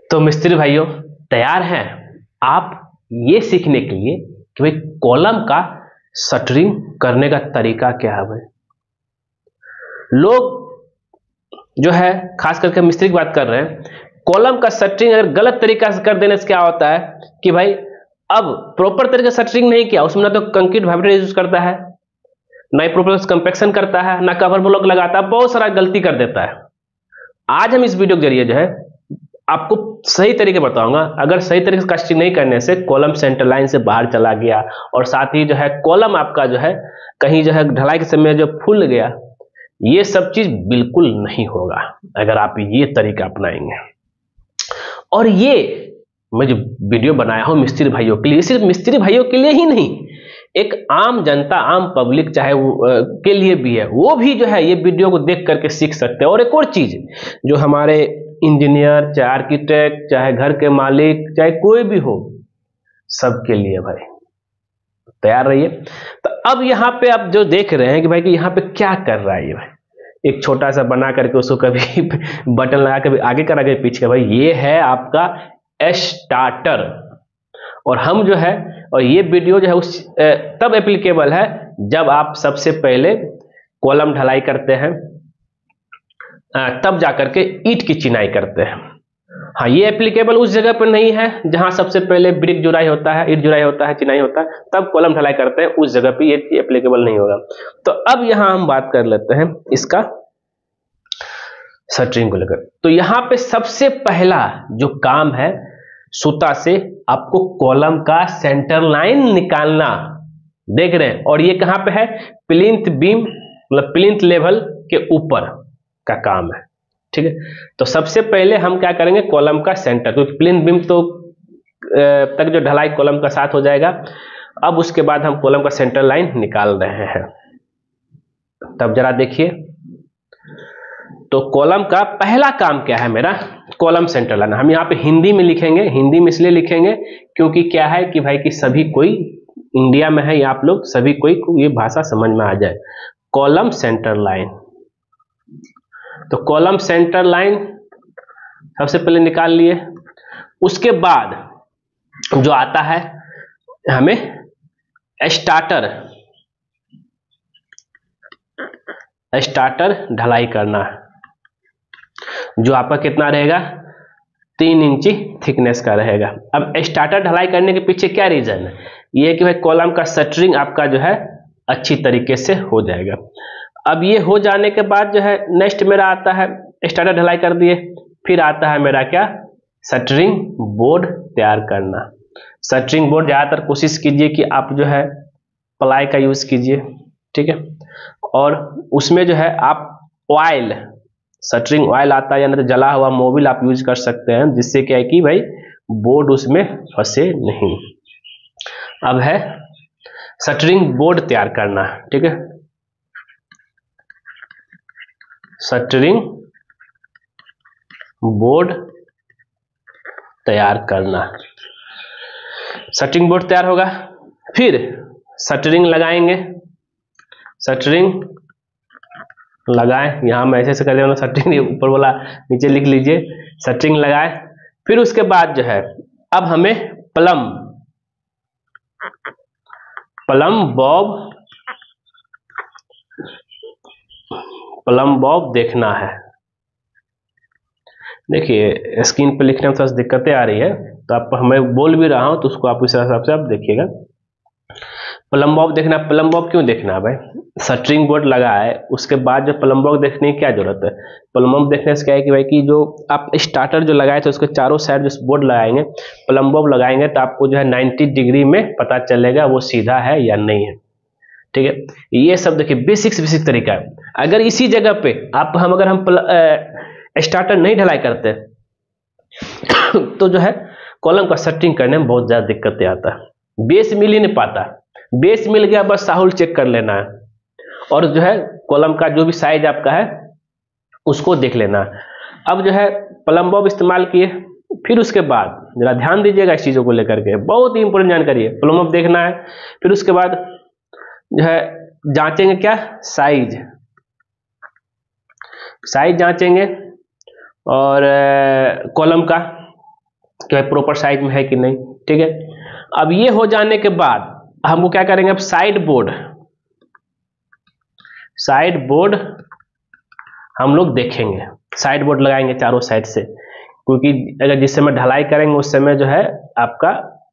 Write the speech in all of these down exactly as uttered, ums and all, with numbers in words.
तो मिस्त्री भाइयों तैयार हैं आप ये सीखने के लिए कि भाई कॉलम का शटरिंग करने का तरीका क्या है। भाई लोग जो है खास करके मिस्त्री की बात कर रहे हैं, कॉलम का शटरिंग अगर गलत तरीका से कर देने से क्या होता है कि भाई अब प्रॉपर तरीके से शटरिंग नहीं किया, उसमें ना तो कंक्रीट वाइब्रेटर यूज करता है, ना ही प्रॉपर कंपैक्शन करता है, ना कवर ब्लॉक लगाता है, बहुत सारा गलती कर देता है। आज हम इस वीडियो के जरिए जो है आपको सही तरीके बताऊंगा। अगर सही तरीके से कास्टिंग नहीं करने से कॉलम सेंटर लाइन से बाहर चला गया और साथ ही जो है कॉलम आपका जो है कहीं जो है ढलाई के समय जो फूल गया, ये सब चीज बिल्कुल नहीं होगा अगर आप ये तरीका अपनाएंगे। और ये मैं जो वीडियो बनाया हूं मिस्त्री भाइयों के लिए, सिर्फ मिस्त्री भाइयों के लिए ही नहीं, एक आम जनता, आम पब्लिक चाहे वो के लिए भी है, वो भी जो है ये वीडियो को देख करके सीख सकते हैं। और एक और चीज जो हमारे इंजीनियर, चाहे आर्किटेक्ट, चाहे घर के मालिक, चाहे कोई भी हो, सबके लिए भाई तैयार रहिए। तो अब यहाँ पे आप जो देख रहे हैं कि भाई कि यहाँ पे क्या कर रहा है ये भाई, एक छोटा सा बना करके उसको कभी बटन लगा कभी आगे करा के पीछे का, भाई ये है आपका स्टार्टर। और हम जो है और ये वीडियो जो है उस तब एप्लीकेबल है जब आप सबसे पहले कॉलम ढलाई करते हैं, तब जाकर के ईंट की चिनाई करते हैं। हाँ, ये एप्लीकेबल उस जगह पर नहीं है जहां सबसे पहले ब्रिक जुड़ाई होता है, ईंट जुड़ाई होता है, चिनाई होता है, तब कॉलम ढलाई करते हैं, उस जगह पे ये एप्लीकेबल नहीं होगा। तो अब यहां हम बात कर लेते हैं इसका शटरिंग को लेकर। तो यहां पे सबसे पहला जो काम है, सूता से आपको कॉलम का सेंटर लाइन निकालना। देख रहे हैं, और ये कहां पे है, प्लिंथ बीम मतलब प्लिंथ लेवल के ऊपर का काम है, ठीक है। तो सबसे पहले हम क्या करेंगे, कॉलम का सेंटर, क्योंकि तो प्लिंथ बीम तो तक जो ढलाई कॉलम का साथ हो जाएगा। अब उसके बाद हम कॉलम का सेंटर लाइन निकाल रहे हैं। तब जरा देखिए, तो कॉलम का पहला काम क्या है मेरा, कॉलम सेंटर लाइन। हम यहाँ पे हिंदी में लिखेंगे, हिंदी में इसलिए लिखेंगे क्योंकि क्या है कि भाई कि सभी कोई इंडिया में है, या आप लोग सभी कोई को ये भाषा समझ में आ जाए। कॉलम सेंटर लाइन, तो कॉलम सेंटर लाइन सबसे पहले निकाल लिए। उसके बाद जो आता है हमें स्टार्टर, स्टार्टर ढलाई करना है, जो आपका कितना रहेगा, तीन इंची थिकनेस का रहेगा। अब स्टार्टर ढलाई करने के पीछे क्या रीजन है, ये है कि भाई कॉलम का शटरिंग आपका जो है अच्छी तरीके से हो जाएगा। अब ये हो जाने के बाद जो है नेक्स्ट मेरा आता है, स्टार्टर ढलाई कर दिए, फिर आता है मेरा क्या, शटरिंग बोर्ड तैयार करना। शटरिंग बोर्ड ज्यादातर कोशिश कीजिए कि आप जो है प्लाई का यूज कीजिए, ठीक है। और उसमें जो है आप ऑयल, शटरिंग ऑयल आता है या नहीं तो जला हुआ मोबिल आप यूज कर सकते हैं, जिससे क्या है कि भाई बोर्ड उसमें फंसे नहीं। अब है शटरिंग बोर्ड तैयार करना, ठीक है। शटरिंग बोर्ड तैयार करना, शटरिंग बोर्ड तैयार होगा, फिर शटरिंग लगाएंगे। शटरिंग लगाएं, यहां मैं ऐसे ऐसे कर दिया, शटरिंग ऊपर वाला नीचे लिख लीजिए, शटरिंग लगाए। फिर उसके बाद जो है अब हमें plumb plumb bob plumb bob देखना है। देखिए स्क्रीन पे लिखने में थोड़ा दिक्कतें आ रही है, तो आप हमें बोल भी रहा हूं तो उसको आप उस हिसाब से आप देखिएगा। प्लम बॉब देखना, प्लम बॉब क्यों देखना है भाई, शटरिंग बोर्ड लगा है, उसके बाद जो प्लम बॉब देखने की क्या जरूरत है। प्लम बॉब देखने से क्या है कि भाई कि जो आप स्टार्टर जो लगाए थे उसके चारों साइड जो बोर्ड लगाएंगे, प्लम बॉब लगाएंगे, तो आपको जो है नब्बे डिग्री में पता चलेगा वो सीधा है या नहीं है, ठीक है। ये सब देखिए बेसिक बेसिक तरीका है। अगर इसी जगह पे आप हम अगर हम स्टार्टर नहीं ढलाई करते तो जो है कॉलम का शटरिंग करने में बहुत ज्यादा दिक्कतें आता है, बेस मिल ही नहीं पाता। बेस मिल गया बस साहुल चेक कर लेना है, और जो है कॉलम का जो भी साइज आपका है उसको देख लेना है। अब जो है प्लम बॉब इस्तेमाल किए, फिर उसके बाद जरा ध्यान दीजिएगा इस चीजों को लेकर के, बहुत ही इंपॉर्टेंट जानकारी है। प्लम बॉब देखना है, फिर उसके बाद जो है जांचेंगे क्या, साइज साइज जांचेंगे और कॉलम का कि भाई प्रॉपर साइज में है कि नहीं। ठीक है, अब ये हो जाने के बाद हमको क्या करेंगे, अब साइड बोर्ड साइड बोर्ड हम लोग देखेंगे, साइड बोर्ड लगाएंगे चारों साइड से, क्योंकि अगर जिस समय ढलाई करेंगे उस समय जो है आपका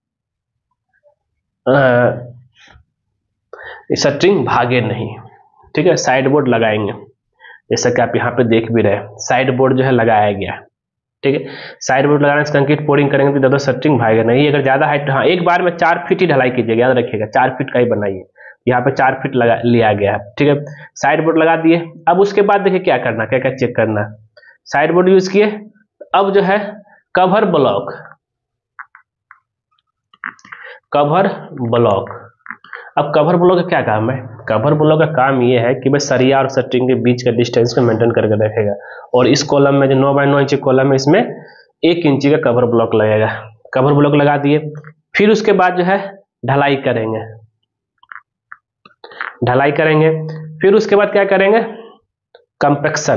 शटरिंग भागे नहीं। ठीक है, साइड बोर्ड लगाएंगे, जैसा कि आप यहाँ पे देख भी रहे हैं साइड बोर्ड जो है लगाया गया। ठीक है, साइड बोर्ड लगाने से कंक्रीट पोरिंग करेंगे तो ज़्यादा शटरिंग भागेगा नहीं। अगर ज़्यादा हाइट, हाँ एक बार में चार फीट ही ढलाई कीजिएगा, याद रखिएगा चार फीट का ही बनाइए, यहाँ पे चार फीट लगा लिया गया है। ठीक है, साइड बोर्ड लगा दिए। अब उसके बाद देखिए क्या करना, क्या क्या चेक करना। साइड बोर्ड यूज किए, अब जो है कवर ब्लॉक कवर ब्लॉक अब कवर ब्लॉक का क्या काम है, कवर ब्लॉक का काम ये है कि भाई सरिया और शटरिंग के बीच का डिस्टेंस को मेंटेन करके रखेगा। और इस कॉलम में जो नौ बाय नौ इंची कॉलम है, इसमें एक इंची का कवर ब्लॉक लगेगा। कवर ब्लॉक लगा दिए, फिर उसके बाद जो है ढलाई करेंगे ढलाई करेंगे फिर उसके बाद क्या करेंगे, कंपैक्शन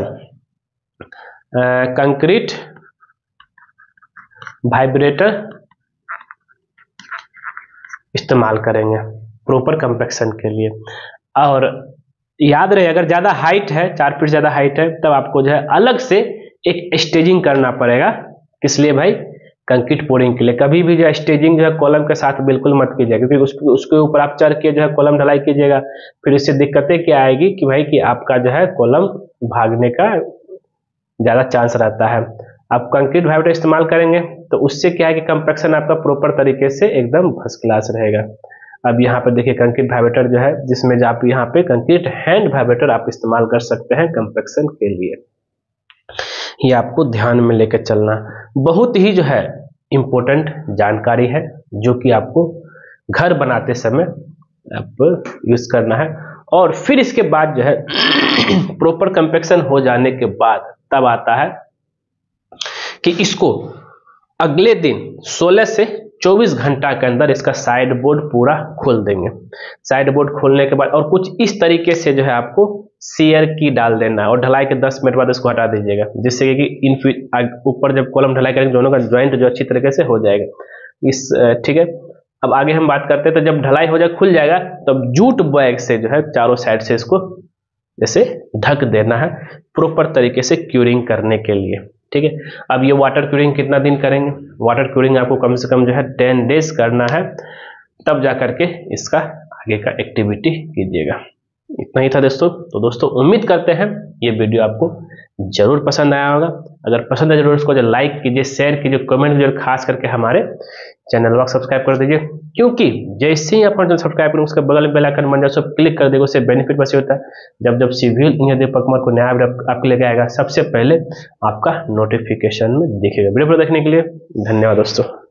कंक्रीट वाइब्रेटर इस्तेमाल करेंगे प्रॉपर कंपैक्शन के लिए। और याद रहे अगर ज़्यादा हाइट है, चार फीट ज़्यादा हाइट है, तब आपको जो है अलग से एक स्टेजिंग करना पड़ेगा। किस लिए भाई, कंक्रीट पोरिंग के लिए। कभी भी जो है स्टेजिंग जो है कॉलम के साथ बिल्कुल मत कीजिएगा, क्योंकि उस, उसके ऊपर आप चढ़ के जो है कॉलम ढलाई कीजिएगा, फिर इससे दिक्कतें क्या आएगी कि भाई कि आपका जो है कॉलम भागने का ज़्यादा चांस रहता है। आप कंक्रीट वाइब्रेटर इस्तेमाल करेंगे तो उससे क्या है कि कंपैक्शन आपका प्रॉपर तरीके से एकदम फर्स्ट क्लास रहेगा। अब यहाँ पे देखिए कंक्रीट वाइब्रेटर जो है, जिसमें आप यहाँ पे कंक्रीट हैंड वाइब्रेटर आप इस्तेमाल कर सकते हैं कंपैक्शन के लिए। ये आपको ध्यान में लेकर चलना बहुत ही जो है इम्पोर्टेंट जानकारी है, जो कि आपको घर बनाते समय आप यूज करना है। और फिर इसके बाद जो है प्रॉपर कंपैक्शन हो जाने के बाद तब आता है कि इसको अगले दिन सोलह से चौबीस घंटा के अंदर इसका साइड बोर्ड पूरा खोल देंगे। साइड बोर्ड खोलने के बाद और कुछ इस तरीके से जो है आपको सीयर की डाल देना है, और ढलाई के दस मिनट बाद इसको हटा दीजिएगा, जिससे कि इन ऊपर जब कॉलम ढलाई करेंगे दोनों का ज्वाइंट जो अच्छी तरीके से हो जाएगा। इस ठीक है, अब आगे हम बात करते हैं। तो जब ढलाई हो जाए, खुल जाएगा, तब जूट बैग से जो है चारों साइड से इसको जैसे ढक देना है प्रॉपर तरीके से क्यूरिंग करने के लिए। ठीक है, अब ये वाटर क्यूरिंग कितना दिन करेंगे, वाटर क्यूरिंग आपको कम से कम जो है टेन डेज करना है, तब जा करके इसका आगे का एक्टिविटी कीजिएगा। इतना ही था दोस्तों। तो दोस्तों उम्मीद करते हैं ये वीडियो आपको जरूर पसंद आया होगा। अगर पसंद है जरूर इसको जो लाइक कीजिए, शेयर कीजिए, कमेंट कीजिए, खास करके हमारे चैनल को सब्सक्राइब कर दीजिए, क्योंकि जैसे ही अपन चैनल सब्सक्राइब करेंगे उसके बगल में बेल आइकन बन जाए, सब क्लिक कर देगा। उससे बेनिफिट बस होता है, जब जब सिविल इंजीनियर दीपक कुमार को नया वीडियो आपके लेके आएगा सबसे पहले आपका नोटिफिकेशन में दिखेगा। वीडियो देखने के लिए धन्यवाद दोस्तों।